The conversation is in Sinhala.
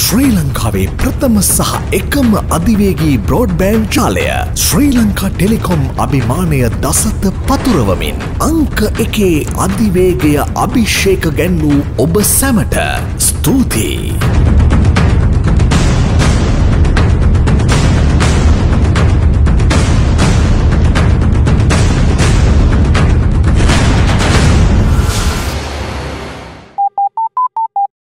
ශ්‍රී ලංකාවේ ප්‍රථම සහ එකම අධිවේගී බ්‍රෝඩ්බෑන්ඩ් ජාලය ශ්‍රී ලංකා ටෙලිකොම් අභිමානය දසත පතුරවමින් අංක 1 අධිවේගය අභිෂේක ගැන්වූ ඔබ සැමට ස්තුතියි.